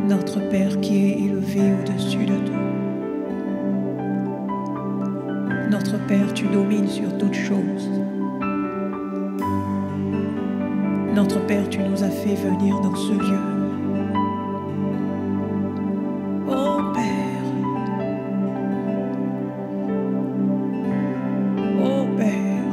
notre Père qui est élevé au-dessus de tout. Notre Père, tu domines sur toutes choses. Notre Père, tu nous as fait venir dans ce lieu. Oh Père, oh Père,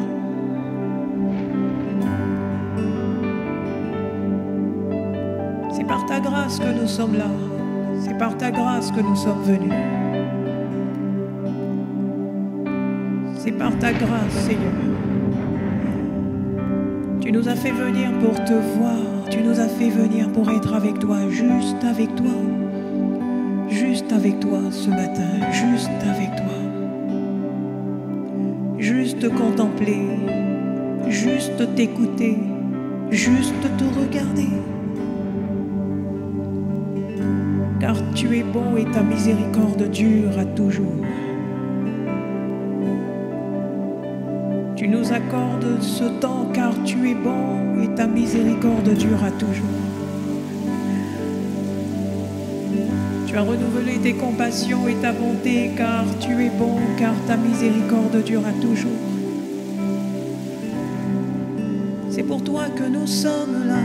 c'est par ta grâce que nous sommes là. C'est par ta grâce que nous sommes venus. C'est par ta grâce, Seigneur. Tu nous as fait venir pour te voir. Tu nous as fait venir pour être avec toi, juste avec toi. Juste avec toi ce matin, juste avec toi. Juste te contempler, juste t'écouter, juste te regarder. Car tu es bon et ta miséricorde dure à toujours. Tu nous accordes ce temps car tu es bon et ta miséricorde dure à toujours. Tu as renouvelé tes compassions et ta bonté car tu es bon, car ta miséricorde dure à toujours. C'est pour toi que nous sommes là.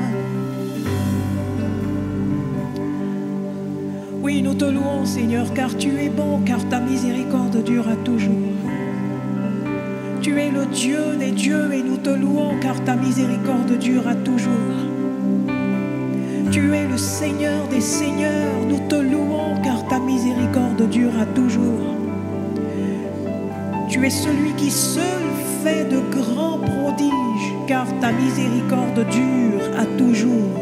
Oui, nous te louons, Seigneur, car tu es bon, car ta miséricorde dure à toujours. Tu es le Dieu des dieux et nous te louons, car ta miséricorde dure à toujours. Tu es le Seigneur des seigneurs, nous te louons, car ta miséricorde dure à toujours. Tu es celui qui seul fait de grands prodiges, car ta miséricorde dure à toujours.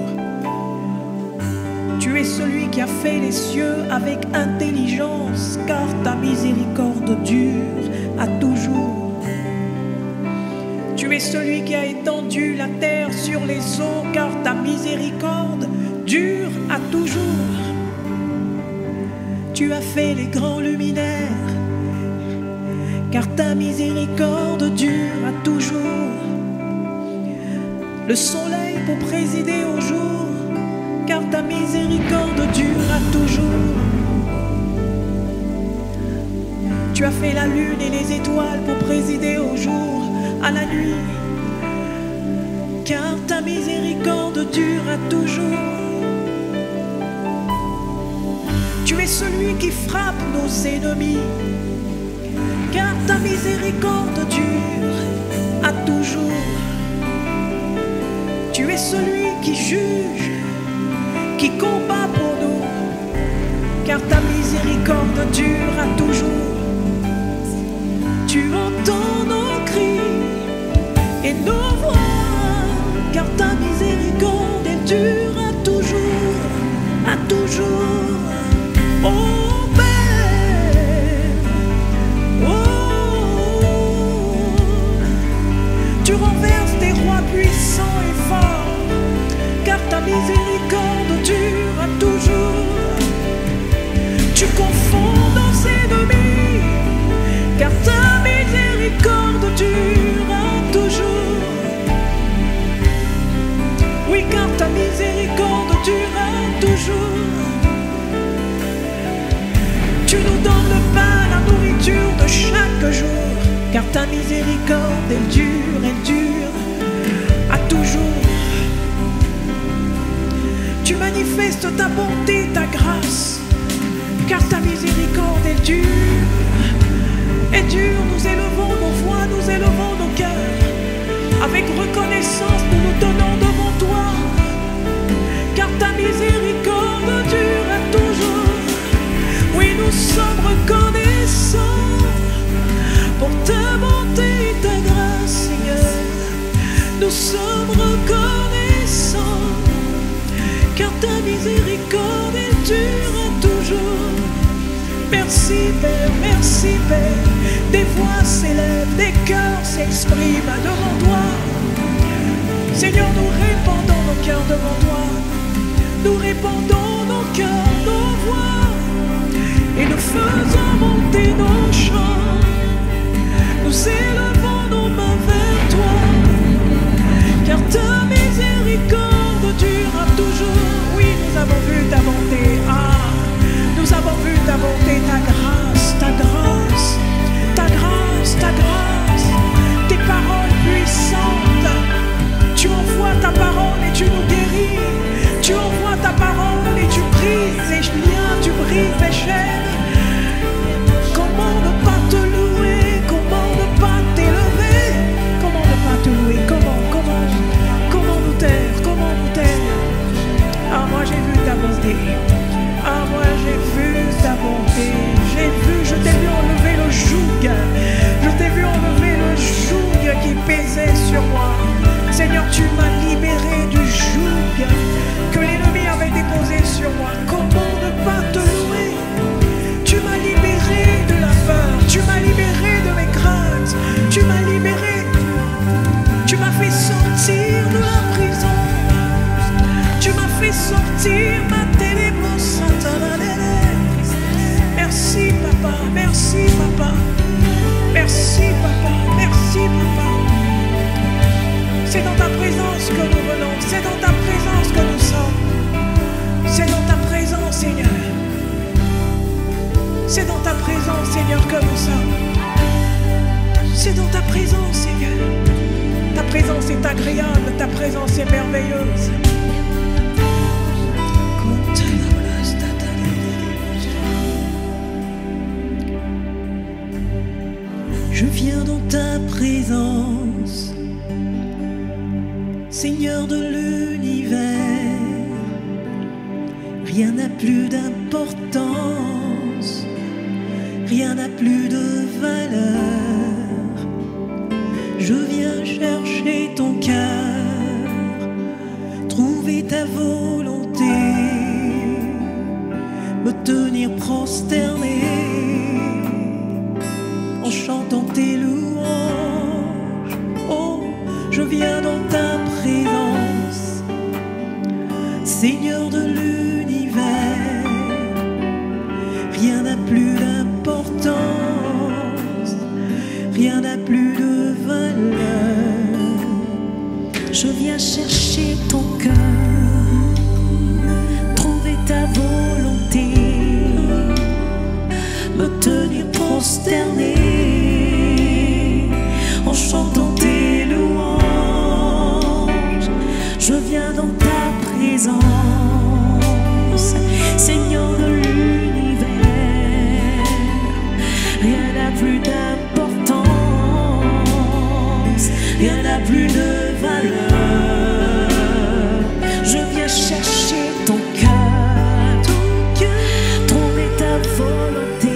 Tu es celui qui a fait les cieux avec intelligence, car ta miséricorde dure à toujours. Tu es celui qui a étendu la terre sur les eaux, car ta miséricorde dure à toujours. Tu as fait les grands luminaires, car ta miséricorde dure à toujours. Le soleil pour présider au jour, car ta miséricorde dure à toujours. Tu as fait la lune et les étoiles pour présider au jour, à la nuit, car ta miséricorde dure à toujours. Tu es celui qui frappe nos ennemis, car ta miséricorde dure à toujours. Tu es celui qui juge, qui combat pour nous, car ta miséricorde dure à toujours. Tu entends nos cris et nos voix, car ta miséricorde elle dure à toujours, à toujours. Oh Père, oh, tu renverses des rois puissants et forts, car ta miséricorde dure à toujours. Tu confonds nos ennemis, car ta miséricorde dure à toujours. Oui, car ta miséricorde dure à toujours. Tu nous donnes le pain, la nourriture de chaque jour, car ta miséricorde elle dure à toujours. Tu manifestes ta bonté, ta grâce, car ta miséricorde elle dure. Et dure, nous élevons nos voix, nous élevons nos cœurs. Avec reconnaissance, nous nous tenons devant toi, car ta miséricorde dure à toujours. Oui, nous sommes reconnaissants pour ta bonté et ta grâce, Seigneur. Nous sommes reconnaissants, car ta miséricorde elle dure à toujours. Merci Père, merci Père. Des voix s'élèvent, des cœurs s'expriment devant toi. Seigneur, nous répandons nos cœurs devant toi. Nous répandons nos cœurs, nos voix, et nous faisons monter nos chants. Nous élevons nos mains vers toi, car ta miséricorde dure à toujours. Oui, nous avons vu ta bonté. qui fait chaîne. Comment ne pas te louer? Comment ne pas t'élever? Comment ne pas te louer? Comment nous taire? Comment nous taire? Ah, moi j'ai vu ta bonté. Ah, moi j'ai vu ta bonté. Je t'ai vu enlever le joug. Je t'ai vu enlever le joug qui pesait sur moi. Seigneur, tu m'as libéré du joug que l'ennemi avait déposé sur moi. Comment ne pas te louer? Tu m'as libéré de la peur. Tu m'as libéré de mes craintes. Tu m'as libéré. Tu m'as fait sortir de la prison. Tu m'as fait sortir ma téléphone. Merci papa, merci papa, merci papa, merci papa. C'est dans ta présence que nous venons, c'est dans ta présence que nous sommes. C'est dans ta présence, Seigneur. C'est dans ta présence, Seigneur, que nous sommes. C'est dans ta présence, Seigneur. Ta présence est agréable, ta présence est merveilleuse. Je viens dans ta présence, Seigneur de l'univers. Rien n'a plus d'importance, rien n'a plus de valeur. Je viens chercher ton cœur, trouver ta volonté, me tenir prosterné en chantant tes louanges. Oh, je viens dans ta présence, Seigneur de l'univers. Rien n'a plus d'importance, rien n'a plus de valeur. Je viens chercher ton cœur, trouver ta volonté, me tenir prosterné en chantant tes louanges. Je viens dans ta présence, Seigneur de l'univers. Rien n'a plus d'importance, rien n'a plus de valeur. Je viens chercher ton cœur, trouver ta volonté,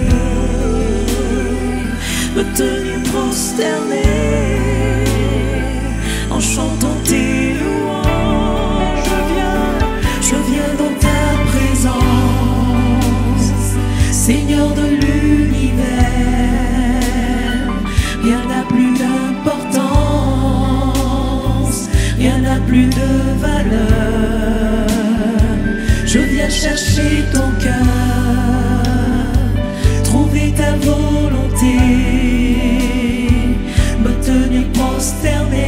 me tenir prosterné en chantant tes louanges. Je viens dans ta présence, Seigneur de l'univers. Rien n'a plus d'importance, rien n'a plus de valeur. Je viens chercher ton cœur, trouver ta volonté, me tenir prosterné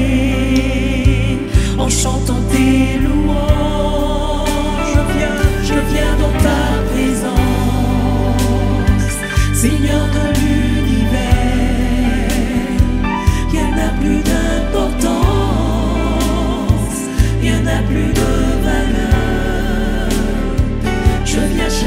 en chantant tes louanges. Je viens dans ta présence, Seigneur de l'univers. Rien n'a plus d'importance, rien n'a plus de valeur. Je viens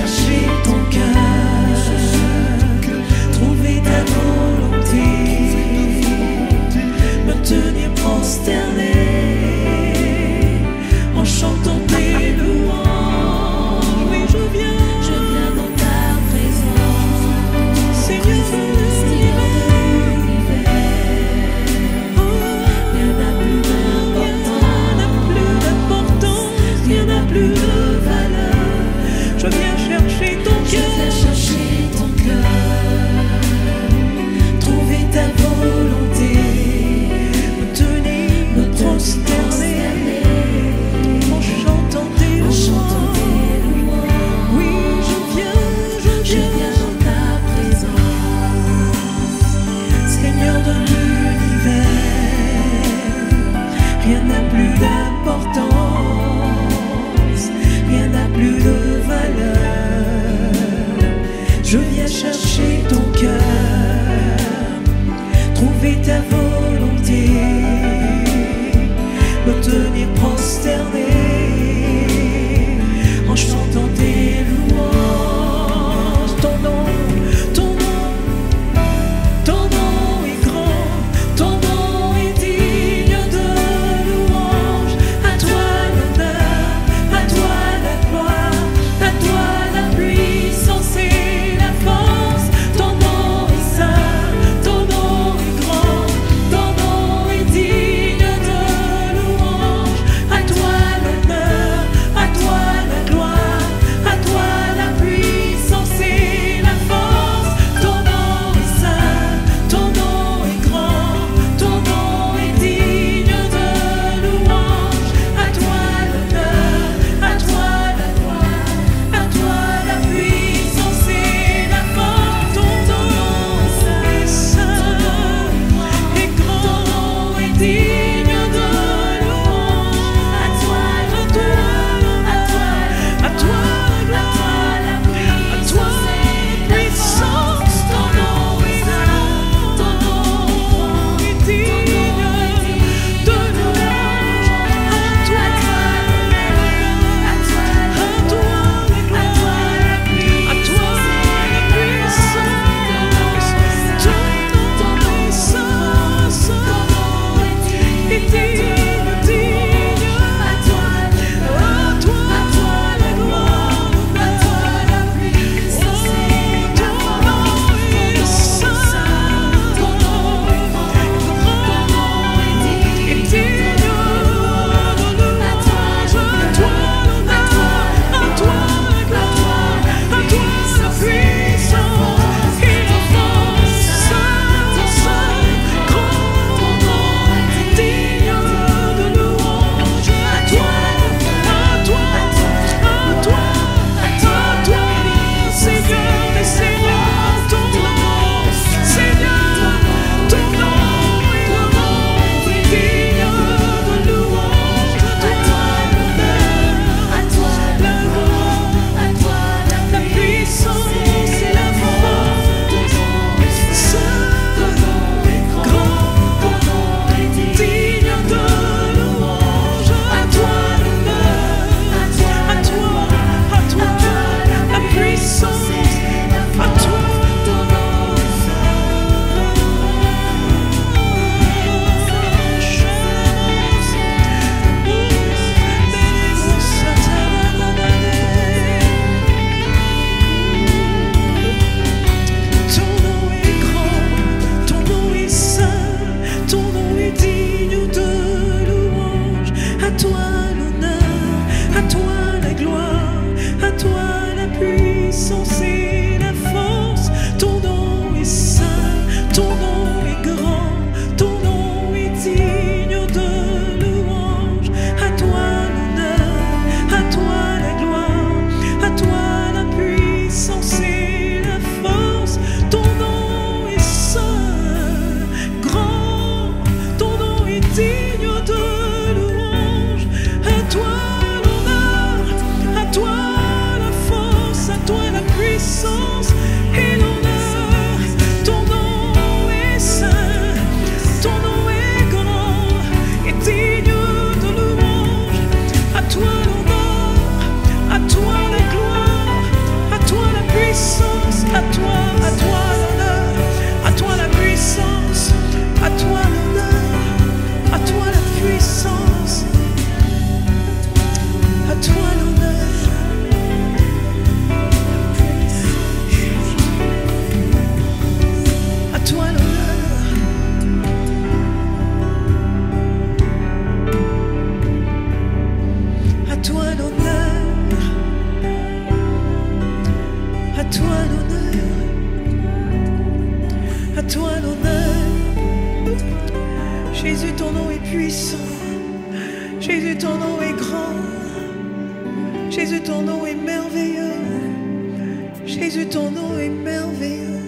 ton nom est merveilleux. Jésus, ton nom est merveilleux.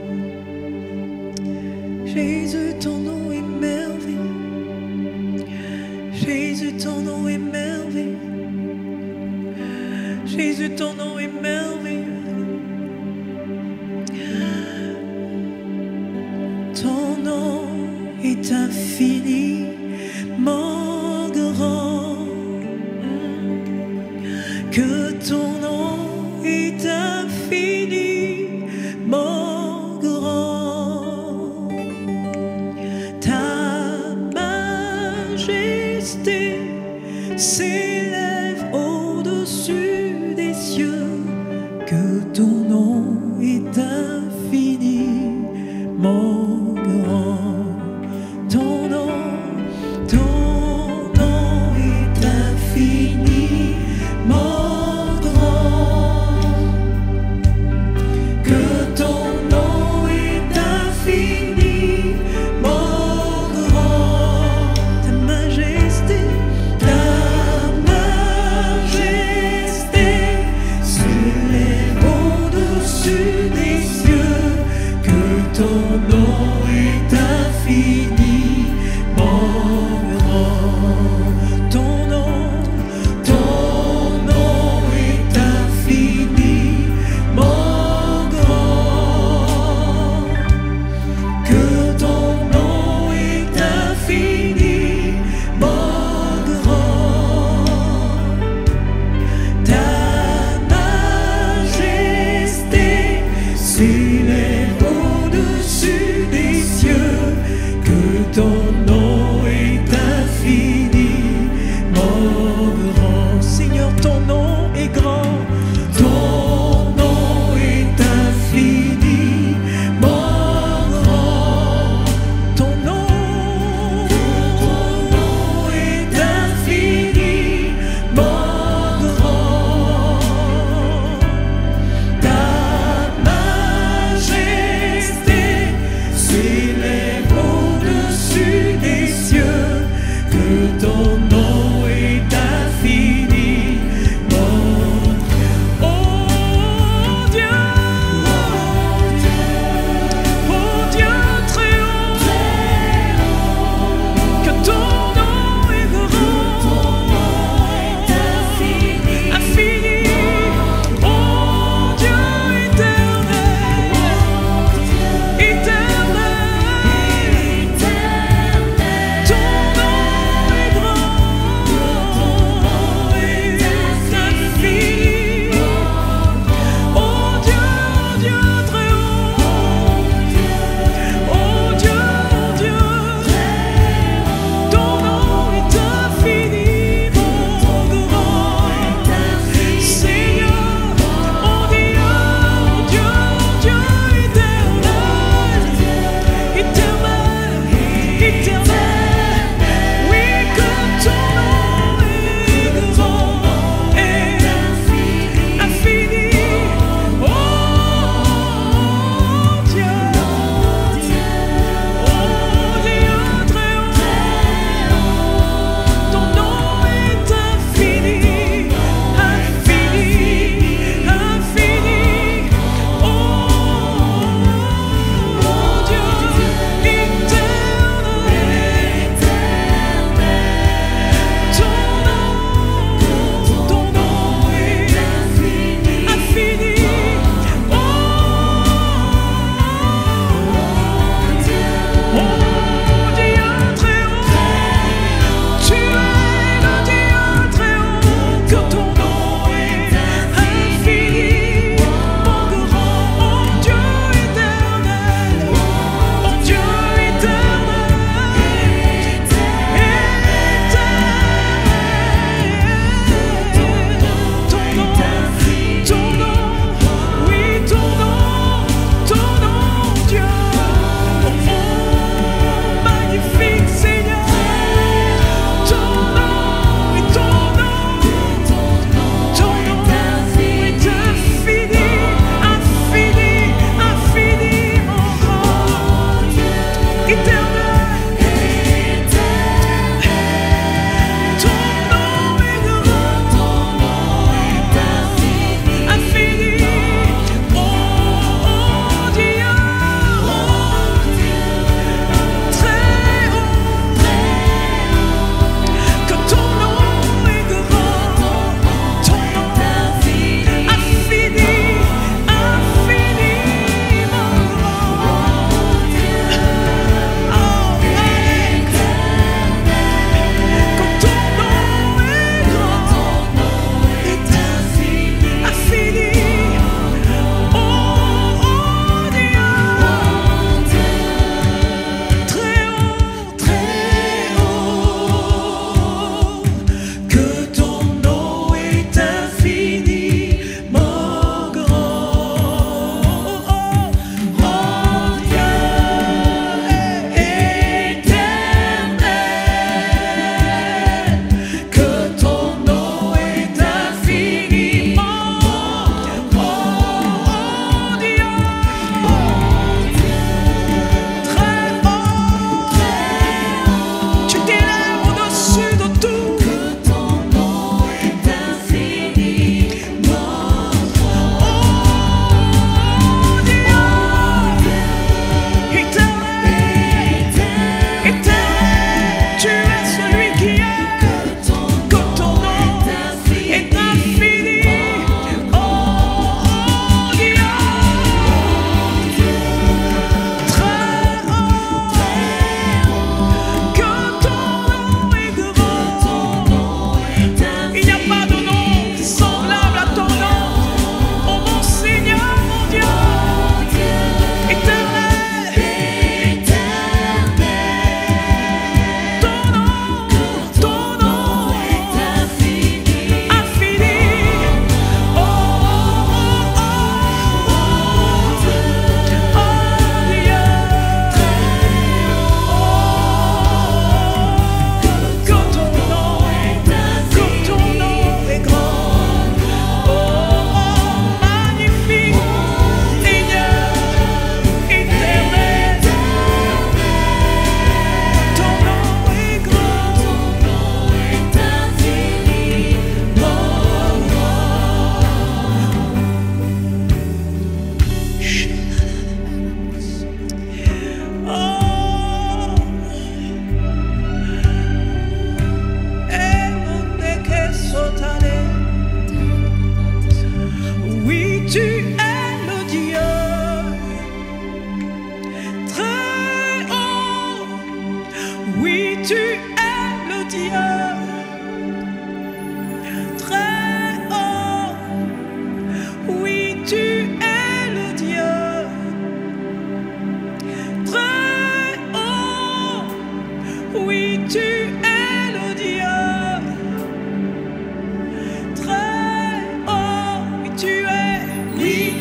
Jésus, ton nom est merveilleux. Jésus, ton nom est merveilleux. Jésus, ton nom est merveilleux. Ton nom est infiniment grand. Que ton nom est infiniment grand. Ta majesté s'élève au-dessus des cieux. Que ton nom est infiniment grand. Ton nom est infiniment grand. Que ton nom est infiniment grand. Ta majesté s'élève au-dessus des cieux. Que ton nom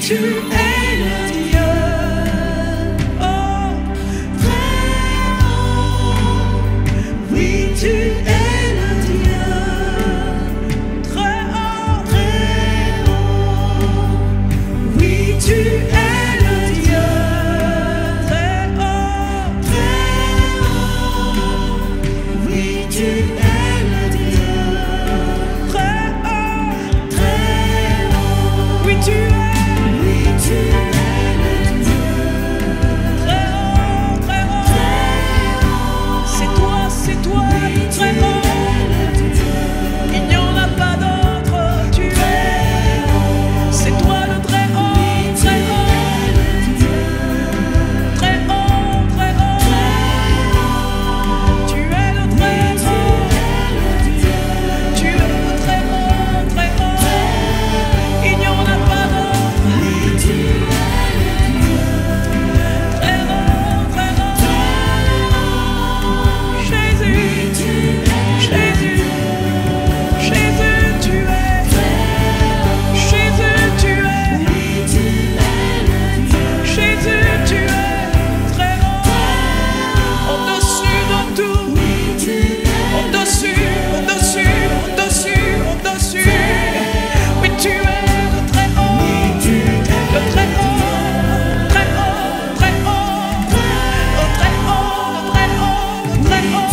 tu es le Dieu. Oh, très haut. Oui, tu es le Dieu. très haut, Très haut. Oui, tu es le Dieu. très haut, Très haut. Oui, tu es le Dieu. très haut. Très haut. Oui, tu es. Oui, tu es le Dieu. Très haut, très haut. Très haut. C'est toi, Oui, tu très es haut. le Dieu. Il n'y en a pas d'autre, tu es. C'est toi le très haut, très haut. Très haut, très haut. Tu es le très haut. Tu es le très haut, très haut. Il n'y en a pas d'autre. Très haut, très haut. Jésus, Jésus, Jésus, tu es. Jésus, tu es. Jésus, tu es très haut. Au-dessus de tout. Au-dessus, au-dessus, au-dessus, au-dessus. Oui, tu es le très haut. Le très haut, très haut, très haut. Le très haut, le très haut, le très haut.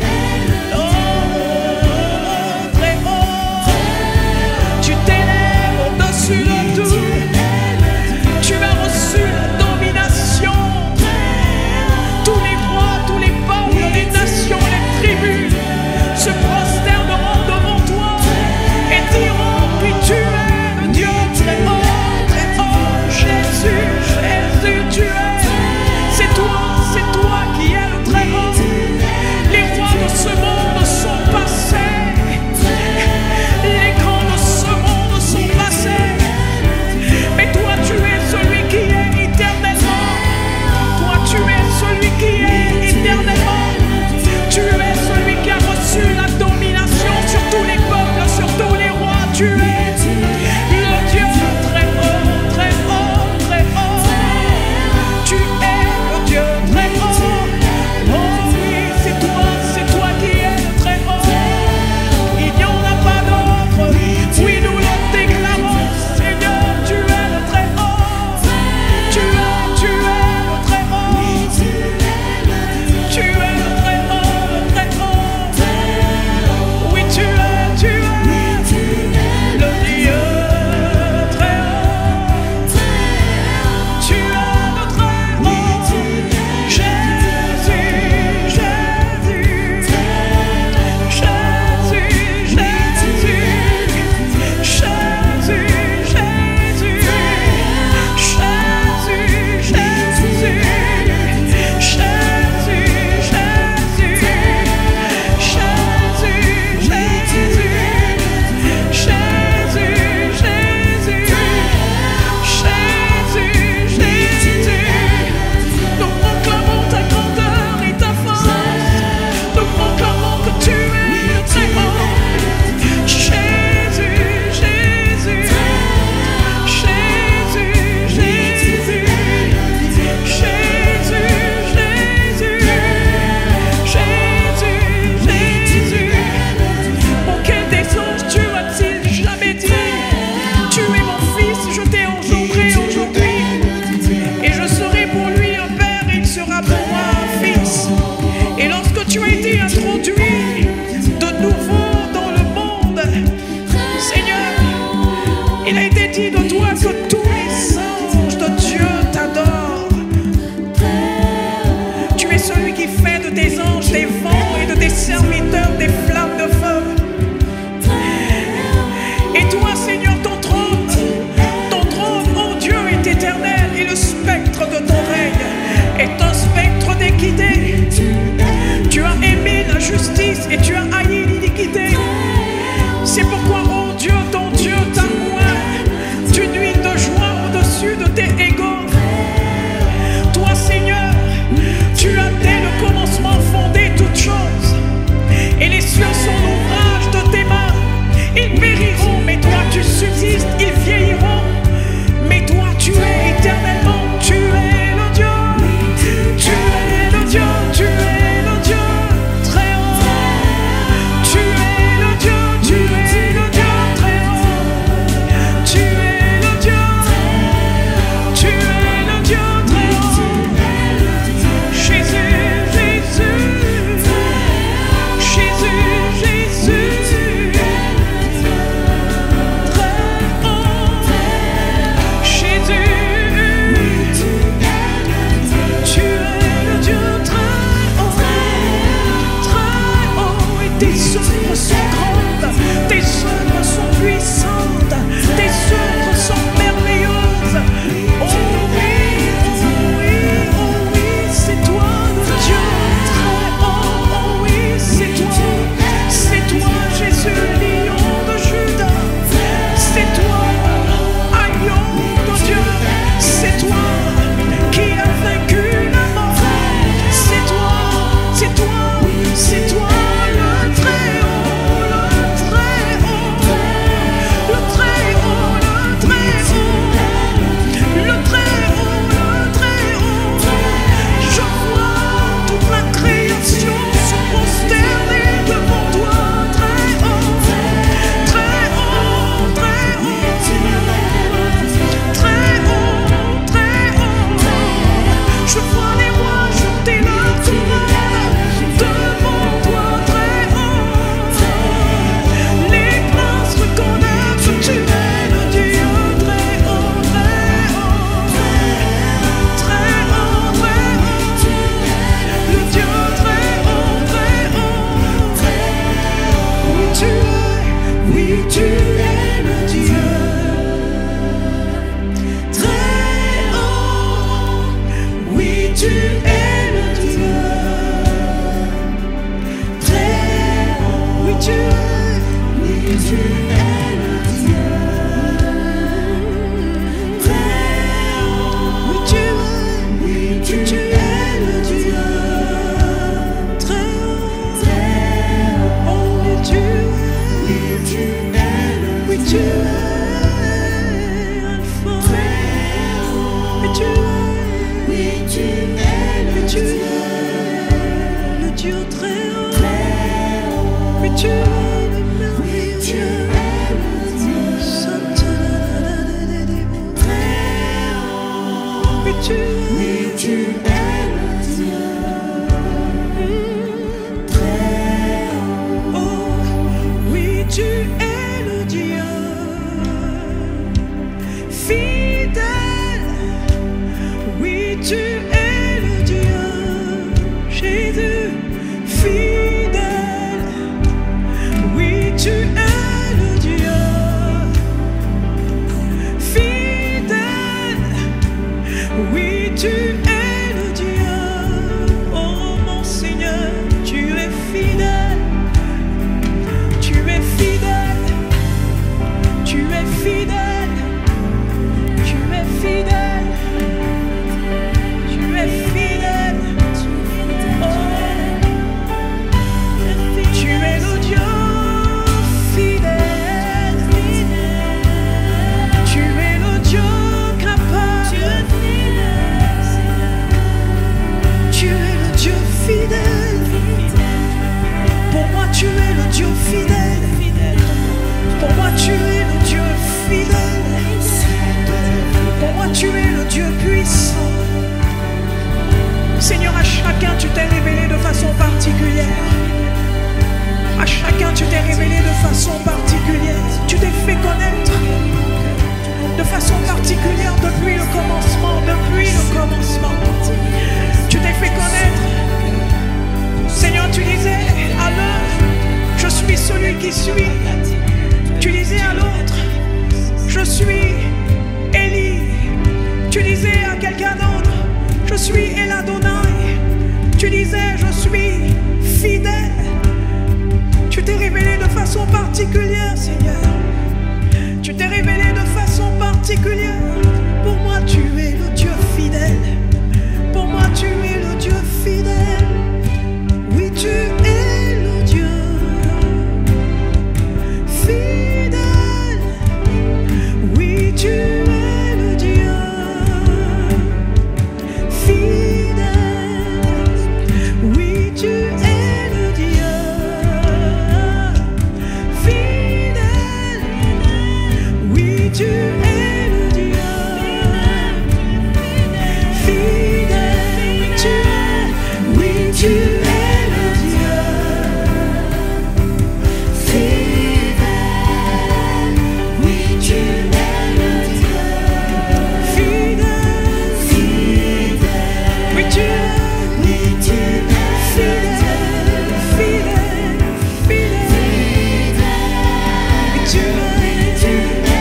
Oh, très haut. Tu t'élèves au-dessus de tout. Tu as reçu la domination. Tous les rois, tous les peuples, les nations, les tribus se prosterneront devant toi et diront: oui, tu es le Dieu très haut, très haut. Jésus, Jésus, tu es. C'est toi qui es le très haut. Les rois de ce monde sont passés. Les grands de ce monde sont passés. Mais toi, tu es celui qui est éternellement. Toi, tu es celui qui est éternellement. Tu es celui qui a reçu la domination sur tous les peuples, sur tous les rois. Tu es le Dieu très haut, très haut, très haut. Tu es le Dieu très haut. Oh oui, c'est toi qui es le très haut. Il n'y en a pas d'autre. Oui, nous le déclarons. Seigneur, tu es le très haut. Tu es le très haut. Tu es le très haut, le très haut. Oui, tu es le Dieu très haut. Tu es le très haut. Jésus, Jésus, Jésus, nous proclamons ta grandeur et ta force. Nous proclamons que tu es le très haut. Jésus, Jésus, Jésus, Jésus, Jésus. Auquel des anges tu as-t-il jamais dit: tu es mon fils, je t'ai engendré aujourd'hui, et je serai pour lui un père et il sera pour moi un fils. Et lorsque tu as été introduit de nouveau dans le monde, Seigneur, il a été dit de toi que tous les anges de Dieu t'adorent. Tu es celui qui fait de tes anges des vents et de tes serviteurs des flammes de feu. Et toi, Seigneur, ton trône, oh Dieu, est éternel, et le spectre de ton règne est un spectre d'équité. Tu as aimé la justice et tu as haï l'iniquité. C'est pourquoi, oh Dieu, ton Dieu t'a oint suis Élie. Tu disais à quelqu'un d'autre, je suis El Adonai. Tu disais, je suis fidèle. Tu t'es révélé de façon particulière, Seigneur. Tu t'es révélé de façon particulière. Pour moi, tu es le Dieu fidèle. Pour moi, tu es le Dieu fidèle. Oui, tu es le Dieu fidèle. Oui, tu es le Dieu fidèle. Oui, tu es le Dieu fidèle. Oui, tu es le Dieu fidèle. Oui, tu es le Dieu fidèle. Oui, tu es le Dieu fidèle. Oui, tu es. Oui, tu es fidèle, fidèle, fidèle. Oui, tu es le Dieu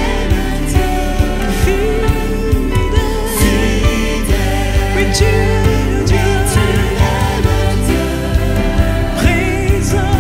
fidèle. Oui, tu es le Dieu présent.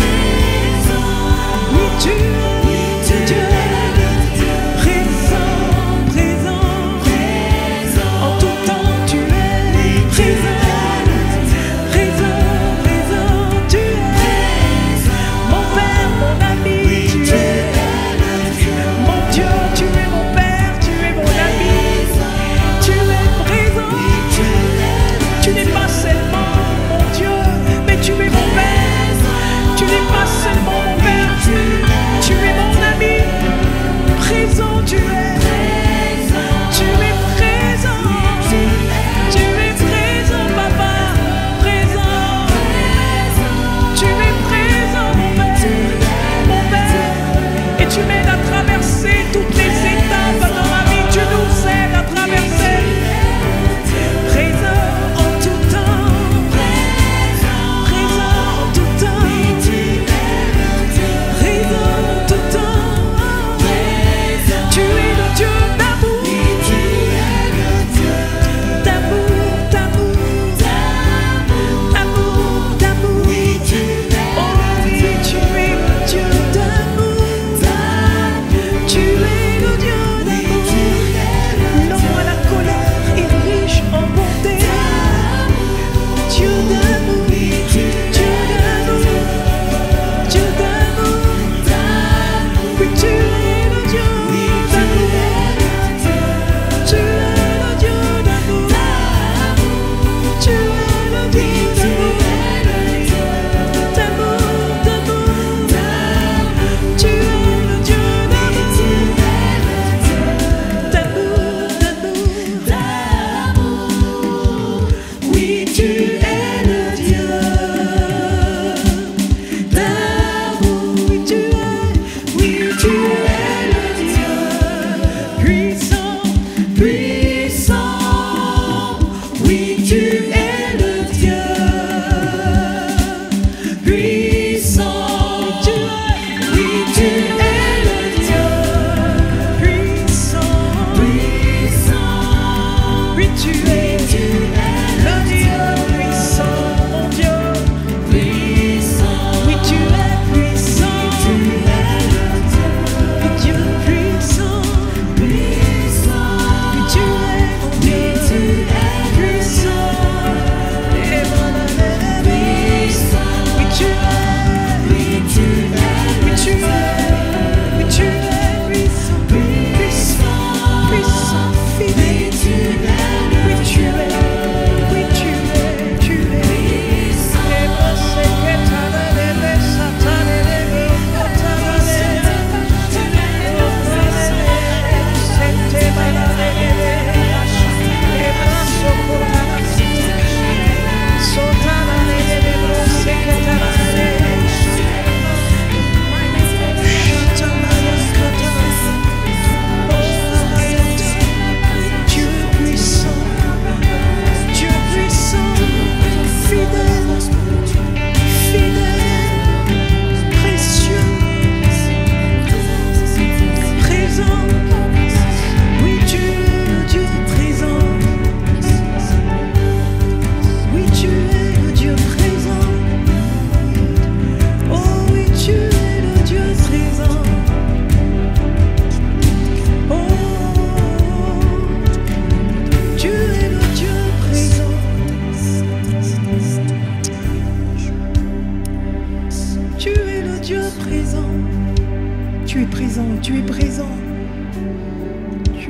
Oui, tu es le Dieu présent, présent. En tout temps, tu es présent, présent, présent. Tu es mon Père, mon ami. Tu es mon Dieu, tu es mon Père, tu es mon ami. Tu es présent. Tu n'es pas seulement mon Dieu, mais tu es mon Père. Tu n'es pas seulement mon Père, tu es mon ami. Présent, tu es. Tu es présent. Tu es présent, papa. Présent. Tu es présent, mon Père. Et tu m'aides à traverser toutes les étapes dans ma vie. Tu nous aides à traverser. Présent en tout temps. Présent en tout temps. Présent en tout temps. Tu es le Dieu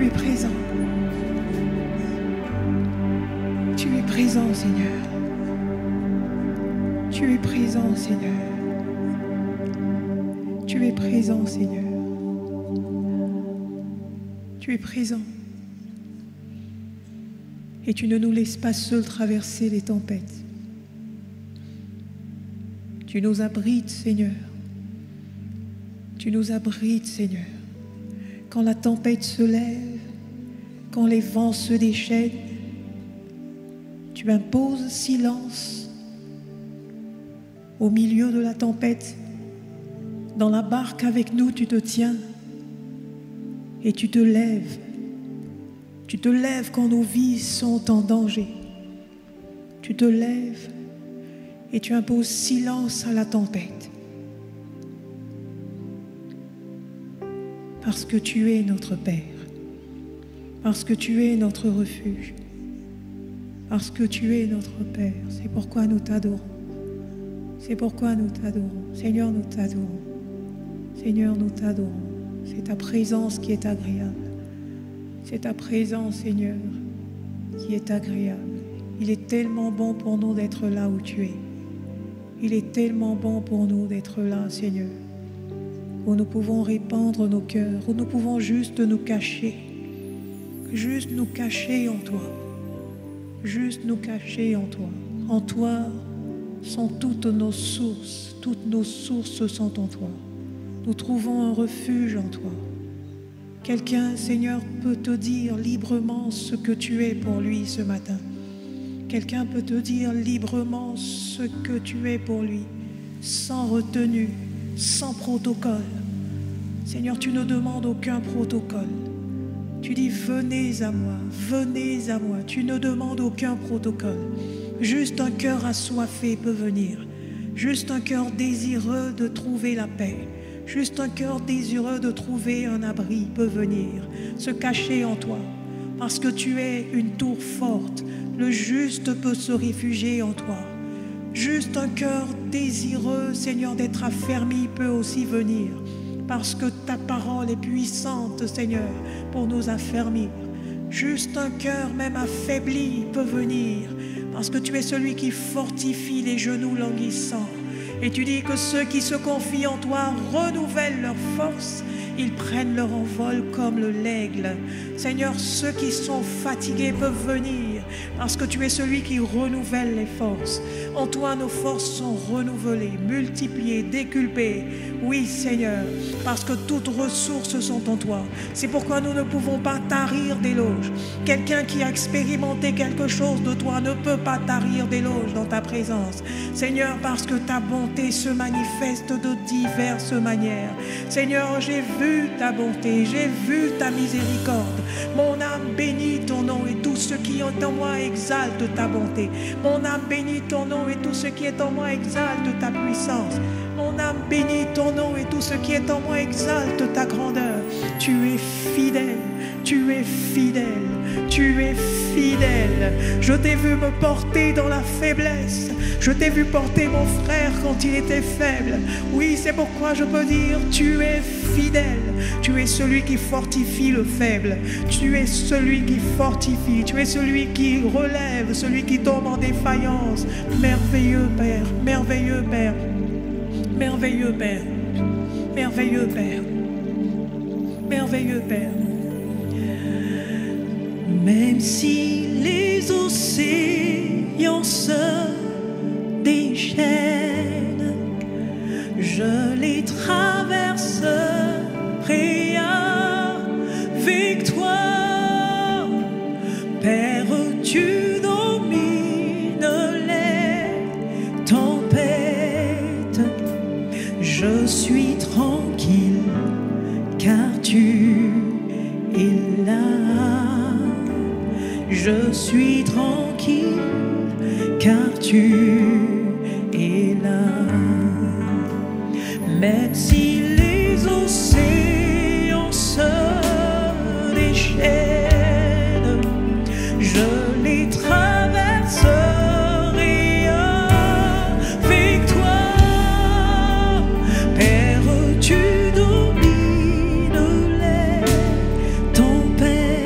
Tu es présent. Tu es présent, Seigneur. Tu es présent, Seigneur. Tu es présent, Seigneur. Tu es présent. Et tu ne nous laisses pas seuls traverser les tempêtes. Tu nous abrites, Seigneur. Tu nous abrites, Seigneur. Quand la tempête se lève, quand les vents se déchaînent, tu imposes silence au milieu de la tempête. Dans la barque avec nous, tu te tiens et tu te lèves. Tu te lèves quand nos vies sont en danger. Tu te lèves et tu imposes silence à la tempête. Parce que tu es notre Père. Parce que tu es notre refuge. Parce que tu es notre Père. C'est pourquoi nous t'adorons. C'est pourquoi nous t'adorons. Seigneur, nous t'adorons. Seigneur, nous t'adorons. C'est ta présence qui est agréable. C'est ta présence, Seigneur, qui est agréable. Il est tellement bon pour nous d'être là où tu es. Il est tellement bon pour nous d'être là, Seigneur, où nous pouvons répandre nos cœurs, où nous pouvons juste nous cacher en toi. Juste nous cacher en toi. En toi sont toutes nos sources sont en toi. Nous trouvons un refuge en toi. Quelqu'un, Seigneur, peut te dire librement ce que tu es pour lui ce matin. Quelqu'un peut te dire librement ce que tu es pour lui, sans retenue, sans protocole. Seigneur, tu ne demandes aucun protocole. Tu dis venez à moi, venez à moi. Tu ne demandes aucun protocole. Juste un cœur assoiffé peut venir. Juste un cœur désireux de trouver la paix. Juste un cœur désireux de trouver un abri peut venir, se cacher en toi. Parce que tu es une tour forte, le juste peut se réfugier en toi. Juste un cœur désireux, Seigneur, d'être affermi peut aussi venir. Parce que ta parole est puissante, Seigneur, pour nous affermir. Juste un cœur même affaibli peut venir. Parce que tu es celui qui fortifie les genoux languissants. Et tu dis que ceux qui se confient en toi renouvellent leur force. Ils prennent leur envol comme l'aigle. Seigneur, ceux qui sont fatigués peuvent venir parce que tu es celui qui renouvelle les forces. En toi, nos forces sont renouvelées, multipliées, décuplées. Oui, Seigneur, parce que toutes ressources sont en toi. C'est pourquoi nous ne pouvons pas tarir d'éloges. Quelqu'un qui a expérimenté quelque chose de toi ne peut pas tarir d'éloges dans ta présence. Seigneur, parce que ta bonté se manifeste de diverses manières. Seigneur, j'ai vu ta bonté, j'ai vu ta miséricorde. Mon âme bénit ton nom et tout ce qui est en moi exalte ta bonté. Mon âme bénit ton nom et tout ce qui est en moi exalte ta puissance. Mon âme bénit ton nom et tout ce qui est en moi exalte ta grandeur. Tu es fidèle, tu es fidèle, tu es fidèle. Je t'ai vu me porter dans la faiblesse. Je t'ai vu porter mon frère quand il était faible. Oui, c'est pourquoi je peux dire, tu es fidèle. Tu es celui qui fortifie le faible. Tu es celui qui fortifie. Tu es celui qui relève, celui qui tombe en défaillance. Merveilleux Père, merveilleux Père. Merveilleux Père, merveilleux Père, merveilleux Père. Même si les océans se déchaînent, je les traverserai avec toi. Père, tu domines les tempêtes. Je suis tranquille car tu es là. Je suis tranquille car tu es là. Même si les océans se déchaînent, je les traverserai avec toi. Père, tu domines les tempêtes.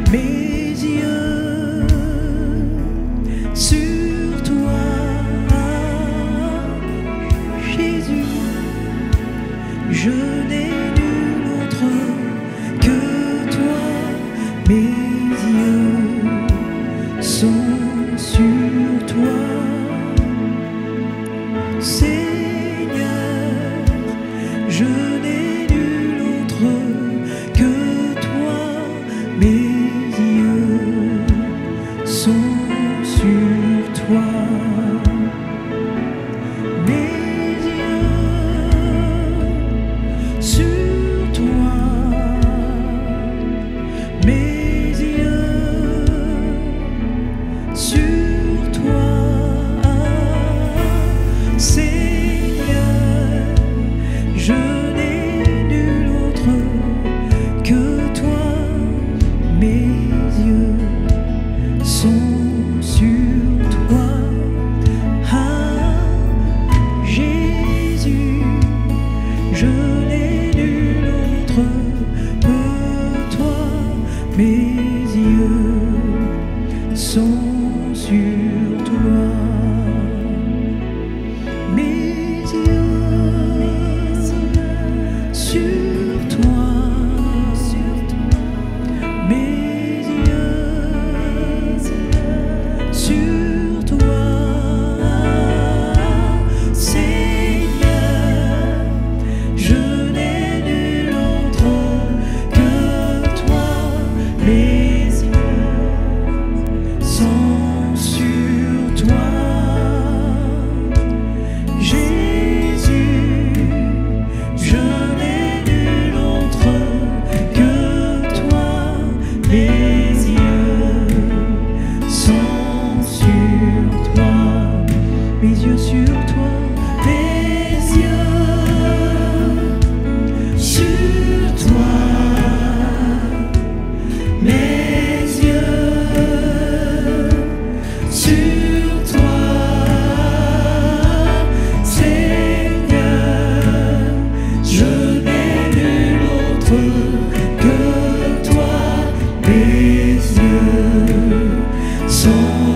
mes yeux sur toi, Jésus. Je n'ai nul autre que toi, mes yeux sont sur toi, Seigneur. Je n'ai nul autre que toi, mes yeux sont sur toi, mes yeux sur toi, mes yeux sur toi, Seigneur. Je n'ai nul autre que toi, mes yeux sont sur toi, ah, Jésus. Je n'ai nul autre que toi, mes yeux sont sur toi, mes yeux sur toi, mes yeux sur toi, Seigneur. Je n'ai nul autre que toi, mes yeux sont sur toi, Jésus. Je n'ai nul autre que toi, mes yeux sont sur toi, mes yeux sur toi, mes yeux sur toi, mes yeux sur toi, Seigneur. Je n'ai nul autre que toi, mes yeux sont